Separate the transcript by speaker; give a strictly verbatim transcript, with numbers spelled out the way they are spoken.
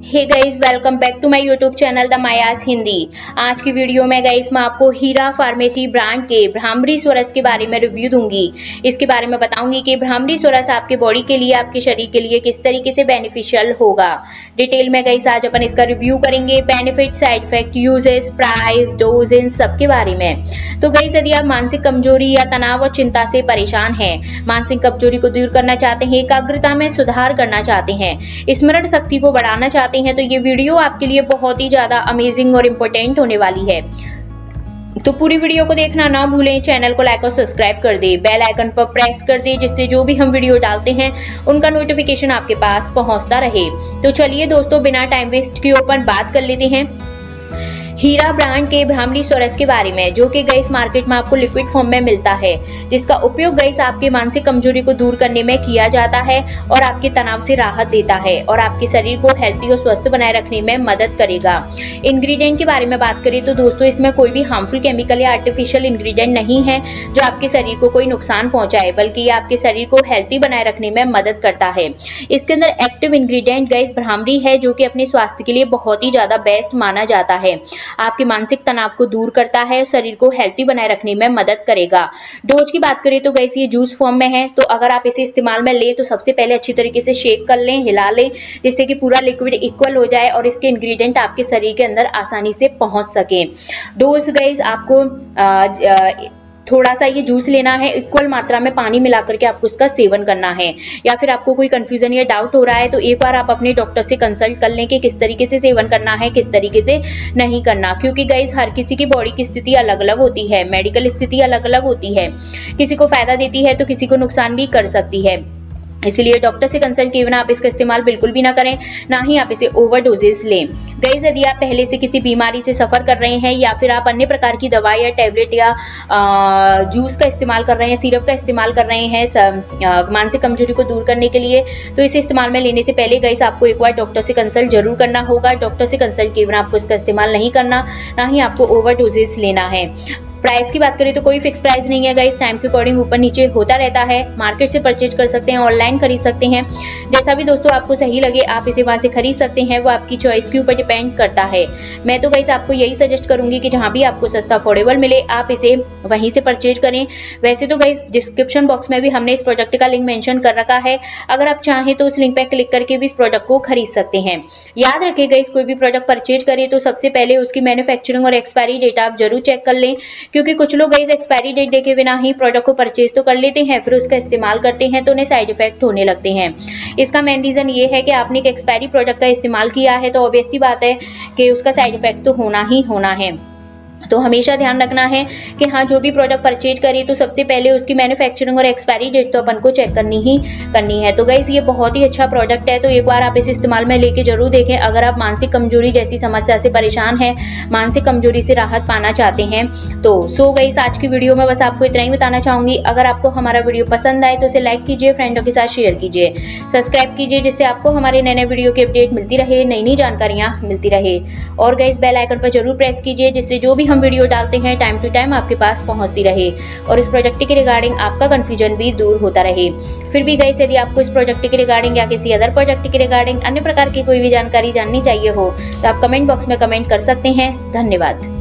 Speaker 1: Hey guys, welcome back to my YouTube channel the Mayas Hindi. आज की video में guys मैं आपको हीरा फार्मेसी ब्रांड के ब्राह्मणी सोरस के बारे में रिव्यू दूंगी। इसके बारे में बताऊंगी कि ब्राह्मणी सोरस आपके बॉडी के लिए, आपके शरीर के लिए किस तरीके से बेनिफिशियल होगा। डिटेल में गाइस आज अपन इसका रिव्यू करेंगे, benefit, side effect, uses, price, dose, इन सब के बारे में। तो गाइस यदि आप मानसिक कमजोरी या तनाव और चिंता से परेशान हैं, मानसिक कमजोरी को दूर करना चाहते हैं, एकाग्रता में सुधार करना चाहते हैं, स्मरण शक्ति को बढ़ाना चाहते हैं तो ये वीडियो आपके लिए बहुत ही ज्यादा अमेजिंग और इम्पोर्टेंट होने वाली है। तो पूरी वीडियो को देखना ना भूलें, चैनल को लाइक और सब्सक्राइब कर दे, बेल आइकन पर प्रेस कर दे जिससे जो भी हम वीडियो डालते हैं उनका नोटिफिकेशन आपके पास पहुंचता रहे। तो चलिए दोस्तों, बिना टाइम वेस्ट किए अपन बात कर लेते हैं हीरा ब्रांड के ब्राह्मणी सोरस के बारे में, जो कि गाइस मार्केट में आपको लिक्विड फॉर्म में मिलता है, जिसका उपयोग गाइस आपके मानसिक कमजोरी को दूर करने में किया जाता है और आपके तनाव से राहत देता है और आपके शरीर को हेल्थी और स्वस्थ बनाए रखने में मदद करेगा। इंग्रेडिएंट के बारे में बात करें तो दोस्तों इसमें कोई भी हार्मफुल केमिकल या आर्टिफिशियल इंग्रेडिएंट नहीं है जो आपके शरीर को कोई नुकसान पहुंचाए, बल्कि ये आपके शरीर को हेल्थी बनाए रखने में मदद करता है। इसके अंदर एक्टिव इंग्रेडिएंट गाइस ब्राह्मणी है, जो कि अपने स्वास्थ्य के लिए बहुत ही ज्यादा बेस्ट माना जाता है। आपके मानसिक तनाव को दूर करता है, शरीर को हेल्थी बनाए रखने में मदद करेगा। डोज की बात करें तो गाइस ये जूस फॉर्म में है, तो अगर आप इसे इस्तेमाल में ले तो सबसे पहले अच्छी तरीके से शेक कर लें, हिला लें, जिससे कि पूरा लिक्विड इक्वल हो जाए और इसके इंग्रेडिएंट आपके शरीर के अंदर आसानी से पहुंच सके। डोज गाइस आपको आ, आ, थोड़ा सा ये जूस लेना है, इक्वल मात्रा में पानी मिला करके आपको इसका सेवन करना है। या फिर आपको कोई कंफ्यूजन या डाउट हो रहा है तो एक बार आप अपने डॉक्टर से कंसल्ट कर लें कि किस तरीके से सेवन करना है, किस तरीके से नहीं करना, क्योंकि गाइस हर किसी की बॉडी की स्थिति अलग अलग होती है, मेडिकल स्थिति अलग अलग होती है, किसी को फायदा देती है तो किसी को नुकसान भी कर सकती है। इसलिए डॉक्टर से कंसल्ट किए बिना आप इसका इस्तेमाल बिल्कुल भी ना करें, ना ही आप इसे ओवर डोजेस लें। गाइस यदि आप पहले से किसी बीमारी से सफर कर रहे हैं या फिर आप अन्य प्रकार की दवाई या टैबलेट या आ, जूस का इस्तेमाल कर रहे हैं, सिरप का इस्तेमाल कर रहे हैं आ, मानसिक कमजोरी को दूर करने के लिए, तो इसे इस्तेमाल में लेने से पहले गाइस आपको एक बार डॉक्टर से कंसल्ट जरूर करना होगा। डॉक्टर से कंसल्ट किए बिना आपको इसका इस्तेमाल नहीं करना, ना ही आपको ओवर डोजेस लेना है। प्राइस की बात करें तो कोई फिक्स प्राइस नहीं है गाइस, टाइम के अकॉर्डिंग ऊपर नीचे होता रहता है। मार्केट से परचेज कर सकते हैं, ऑनलाइन खरीद सकते हैं, जैसा भी दोस्तों आपको सही लगे आप इसे वहां से खरीद सकते हैं, वो आपकी चॉइस के ऊपर डिपेंड करता है। मैं तो गाइस आपको यही सजेस्ट करूंगी कि जहां भी आपको सस्ता अफोर्डेबल मिले आप इसे वहीं से परचेज करें। वैसे तो गाइस डिस्क्रिप्शन बॉक्स में भी हमने इस प्रोडक्ट का लिंक मेंशन कर रखा है, अगर आप चाहें तो उस लिंक पर क्लिक करके भी इस प्रोडक्ट को खरीद सकते हैं। याद रखिए गाइस, कोई भी प्रोडक्ट परचेज करें तो सबसे पहले उसकी मैन्युफैक्चरिंग और एक्सपायरी डेट आप जरूर चेक कर लें, क्योंकि कुछ लोग एक्सपायरी डेट देखे बिना ही प्रोडक्ट को परचेज तो कर लेते हैं, फिर उसका इस्तेमाल करते हैं तो उन्हें साइड इफेक्ट होने लगते हैं। इसका मेन रीजन ये है कि आपने एक एक्सपायरी प्रोडक्ट का इस्तेमाल किया है तो ऑब्वियस सी बात है कि उसका साइड इफेक्ट तो होना ही होना है। तो हमेशा ध्यान रखना है कि हाँ, जो भी प्रोडक्ट परचेज करें तो सबसे पहले उसकी मैन्युफैक्चरिंग और एक्सपायरी डेट तो अपन को चेक करनी ही करनी है। तो गाइस ये बहुत ही अच्छा प्रोडक्ट है, तो एक बार आप इस इस्तेमाल में लेके जरूर देखें। अगर आप मानसिक कमजोरी जैसी समस्या से परेशान हैं, मानसिक कमजोरी से राहत पाना चाहते हैं तो सो गाइस आज की वीडियो में बस आपको इतना ही बताना चाहूंगी। अगर आपको हमारा वीडियो पसंद आए तो इसे लाइक कीजिए, फ्रेंडों के साथ शेयर कीजिए, सब्सक्राइब कीजिए, जिससे आपको हमारे नए नए वीडियो की अपडेट मिलती रहे, नई नई जानकारियां मिलती रहे। और गाइस बेल आइकन पर जरूर प्रेस कीजिए, जिससे जो भी हम वीडियो डालते हैं टाइम टू टाइम आपके पास पहुंचती रहे और इस प्रोडक्ट के रिगार्डिंग आपका कंफ्यूजन भी दूर होता रहे। फिर भी गाइस यदि आपको इस प्रोडक्ट के रिगार्डिंग या किसी अदर प्रोडक्ट के रिगार्डिंग अन्य प्रकार की कोई भी जानकारी जाननी चाहिए हो तो आप कमेंट बॉक्स में कमेंट कर सकते हैं। धन्यवाद।